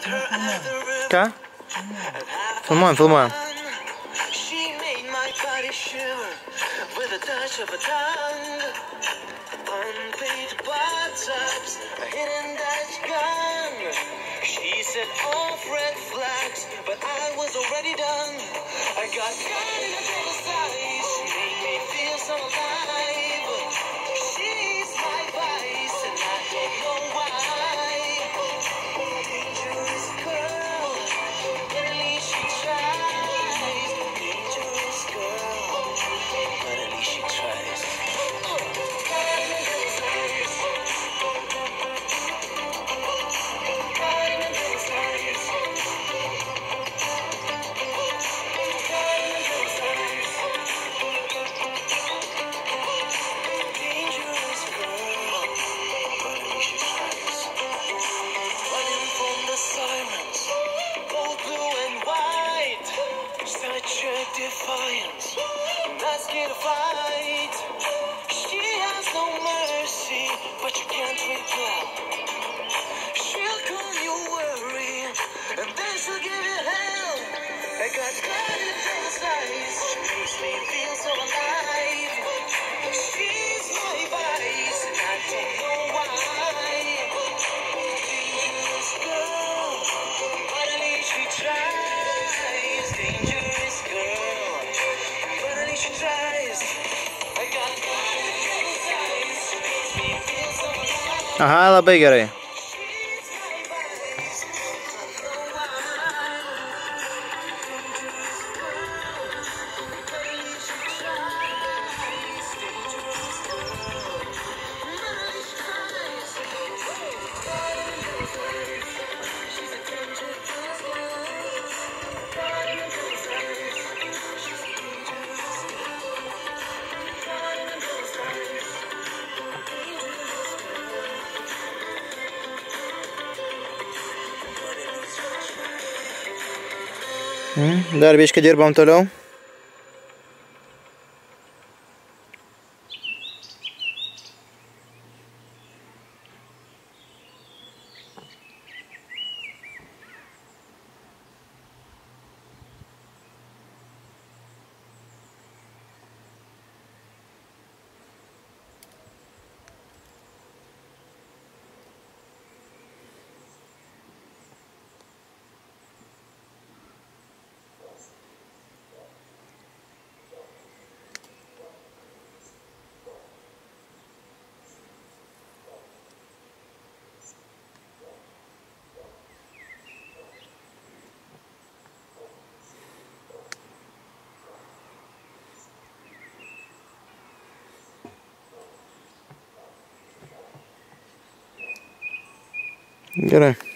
Ką? Filmuojam, filmuojam. Defiance, not scared to fight. She has no mercy, but you can't repel. She'll call you worry, and then she'll give you hell. I got God in her eyes, she makes me feel so alive. She's my vice, and I don't know why. Dangerous girl, but at least she tries. Dangerous girl, but at least she tries. I got God in her eyes, she makes me feel so alive. Aha, labai gerai. Dar biškį dirbam toliau. Gerai.